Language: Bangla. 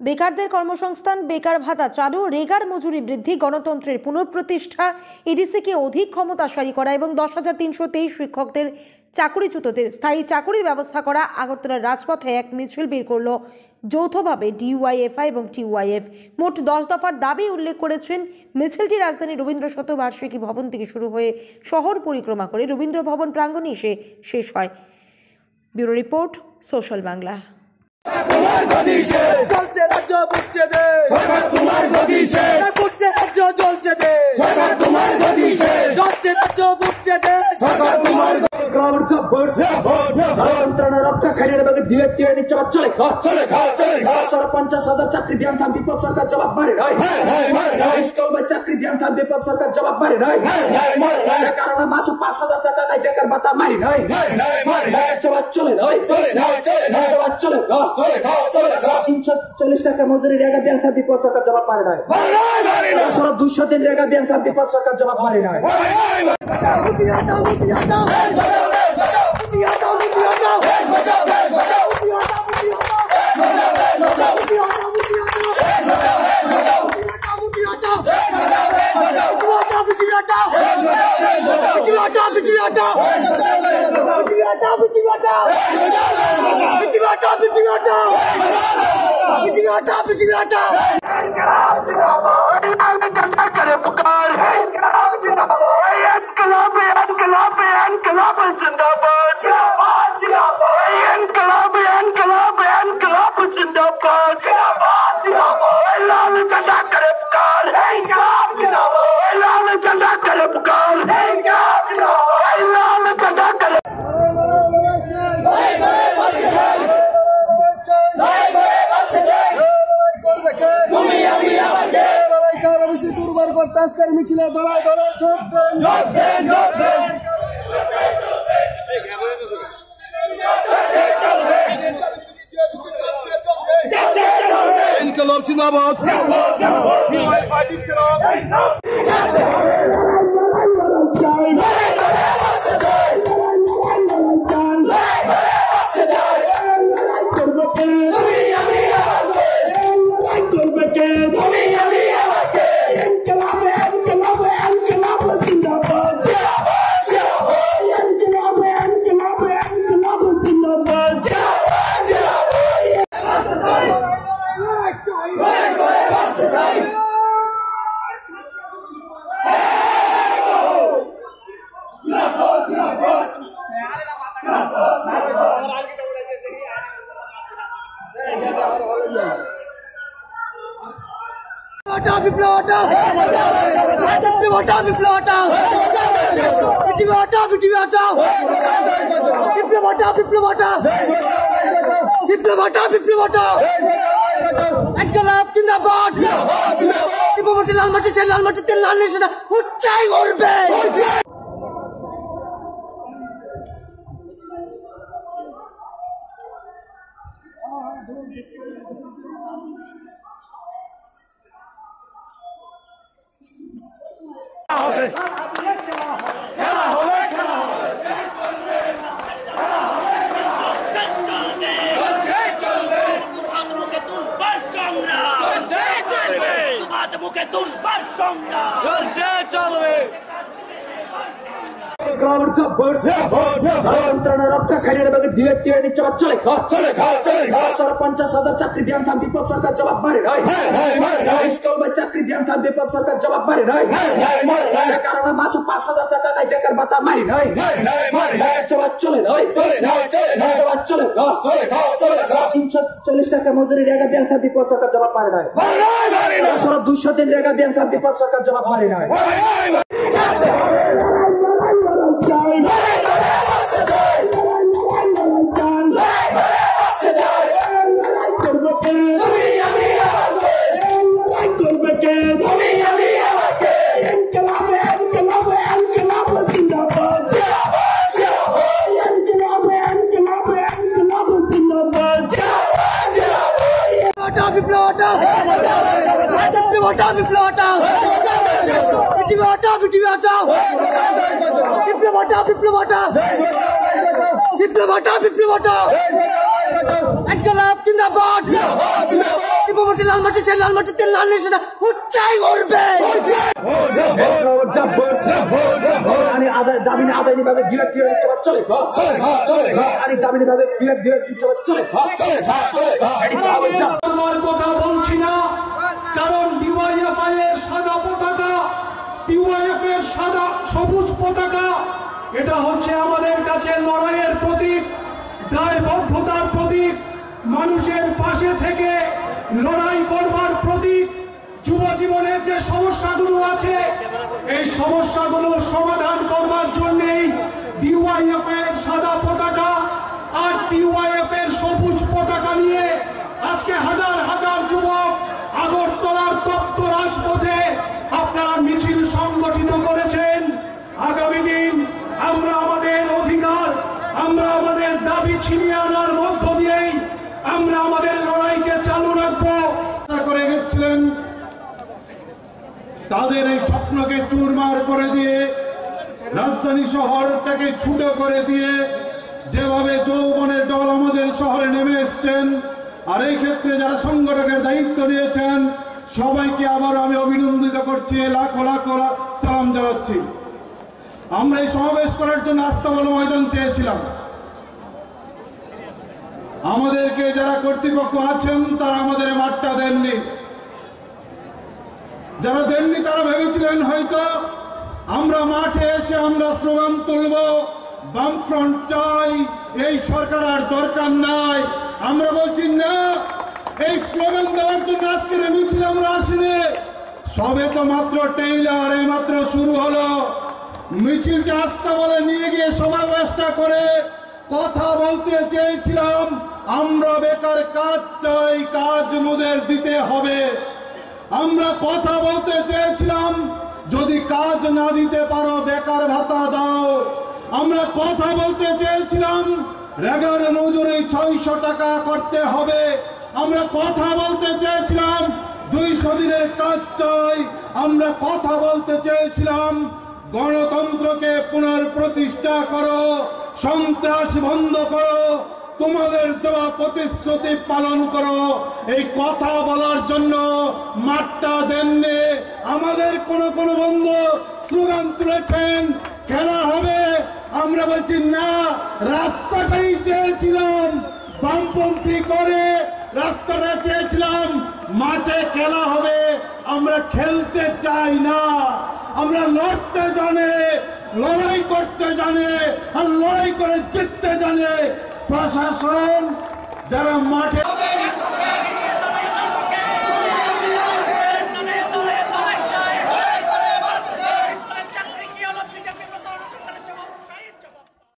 বেকারদের কর্মসংস্থান, বেকার ভাতা চালু, রেগার মজুরি বৃদ্ধি, গণতন্ত্রের পুনঃপ্রতিষ্ঠা, ইডিসিকে অধিক ক্ষমতাশালী করা এবং 10,323 শিক্ষকদের চাকুরিচ্যুতদের স্থায়ী চাকুরির ব্যবস্থা করা। আগরতলার রাজপথে এক মিছিল বের করল যৌথভাবে ডিওয়াইএফআই এবং টিওয়াইএফ। মোট 10 দফার দাবি উল্লেখ করেছেন। মিছিলটি রাজধানী রবীন্দ্র শতবার্ষিকী ভবন থেকে শুরু হয়ে শহর পরিক্রমা করে রবীন্দ্র ভবন প্রাঙ্গণে এসে শেষ হয়। Bureau report, social Bangla. তোমার গদিশে চলছে রাজ্য বুঝছে দে, সরকার তোমার গদিশে বুঝছে রাজ্য চলছে দে, সরকার তোমার গদিশে চলছে রাজ্য বুঝছে দে, সরকার তোমার গ্রামের সব বর্ষা ভোট রক্ত খাইয়ে দেবে ডিএ নিচ্ছে চলে খা সর 50,000 চাকরি বিয়ান থাম বিপ্লব সরকার জবাব মারে নাই, স্কুল বা চাকরি বিয়ান থাম বিপ্লব সরকার জবাব মারে নাই, কারণে মাসে 5,000 টাকা দেয় বেকার ভাতা মারি নাই, জবাব চলে নাই, জবাব চলে 340 টাকা মজুরি রেগা বিয়ান থাম বিপ্লব সরকার জবাব মারে নাই, 200 দিন রেগা বিয়ান থাম বিপ্লব সরকার জবাব মারে নাই। মিছিলে দলা দলা যোগ দেন, ইনকলাব জিন্দাবাদ। লালমাটিতে লাল নিশানা উচ্চাই করবে। গ্রামের সব বর্ষা ভোট রক্ত খাইয়ে দেবে ডিএ নিচ্ছে চলে খা সর 50,000 চাকরি বিয়ান থাম বিপ্লব সরকার জবাব মারে নাই, স্কুল বা চাকরি বিয়ান থাম বিপ্লব সরকার জবাব মারে নাই, কারণে মাসে 5,000 টাকা দেয় বেকার ভাতা মারি নাই, জবাব চলে নাই, জবাব চলে 340 টাকা মজুরি রেগা বিয়ান থাম বিপ্লব সরকার জবাব মারে নাই, 200 দিন রেগা বিয়ান থাম বিপ্লব সরকার জবাব মারে নাই। ইনকলাব জিন্দাবাদ শিবমতি লালমাটি ছেলে লালমাটি তেল লাল নিশানা উচ্চাই উঠবে आणि दाबीने आदाय विभाग गिरफ्त चले आणि दाबी विभाग गिरफ्त चले কথা বলছি না, কারণ ডিওয়াইএফআই এর সাদা পতাকা, ডিওয়াইএফ এর সাদা সবুজ পতাকা, এটা হচ্ছে আমাদের কাছে লড়াইয়ের প্রতীক, দায়বদ্ধতার প্রতীক, মানুষের পাশে থেকে লড়াই করবার প্রতীক। যুব জীবনের যে সমস্যাগুলো আছে এই সমস্যাগুলো সমাধান করবার জন্যই ডিওয়াইএফ এর সাদা পতাকা আর ডিওয়াইএফ এর সবুজ পতাকা নিয়ে আজকে হাজার হাজার যুবক আগরতলার তপ্ত রাজপথে আপনারা মিছিল সংগঠিত করেছেন। আগামী দিন আমরা আমাদের অধিকার, আমরা আমাদের দাবি ছিনিয়ে আনার মধ্য দিয়েই আমরা আমাদের লড়াইকে চালু রাখবো করে গেছিলেন। তাদের এই স্বপ্নকে চুরমার করে দিয়ে রাজধানী শহরটাকে ছোট করে দিয়ে যেভাবে যৌবনের দল আমাদের শহরে নেমে এসছেন, আর এই ক্ষেত্রে যারা সংগঠকের দায়িত্ব নিয়েছেন সবাইকে আবার আমি অভিনন্দিত করছি, লাখো লাখো সালাম জানাচ্ছি। আমরা এই সমাবেশ করার জন্য আস্তাবল ময়দান চেয়েছিলাম। আমাদেরকে যারা কর্তৃপক্ষ আছেন তারা আমাদের মাঠটা দেননি। যারা দেননি তারা ভেবেছিলেন হয়তো আমরা মাঠে এসে আমরা স্লোগান তুলব, বামফ্রন্ট চাই, এই সরকার আর দরকার নাই। আমরা বলছি না, এই স্লোগান দেওয়ার জন্য আজকের মিছিল আমরা আসিনি। সবে তো মাত্র টেইলার, এই মাত্র শুরু হলো। মিছিলটা আস্তা বলে নিয়ে গিয়ে সমাবেশটা করে কথা বলতে চেয়েছিলাম আমরা বেকার কাজ চাই, কাজ মোদের দিতে হবে। আমরা কথা বলতে চেয়েছিলাম যদি কাজ না দিতে পারো বেকার ভাতা দাও। আমরা কথা বলতে চেয়েছিলাম রেগার মজুরি 600 টাকা করতে হবে। আমরা কথা বলতে চেয়েছিলাম 200 দিনের কাজ চাই। আমরা কথা বলতে চেয়েছিলাম গণতন্ত্রকে পুনঃপ্রতিষ্ঠা করো, সন্ত্রাস বন্ধ করো, তোমাদের দেওয়া প্রতিশ্রুতি পালন করো। এই কথা বলার জন্য মাঠটা দেননি। আমাদের কোন বন্ধু স্লোগান তুলেছেন খেলা হবে, আমরা বলছি না, রাস্তাটাই চেয়েছিলাম বামপন্থী করে, রাস্তাটা চেয়েছিলাম মাঠে খেলা হবে। আমরা খেলতে চাই না, আমরা লড়তে জানে, লড়াই করতে জানে, আর লড়াই করে জিততে জানে। প্রশাসন যারা মাঠে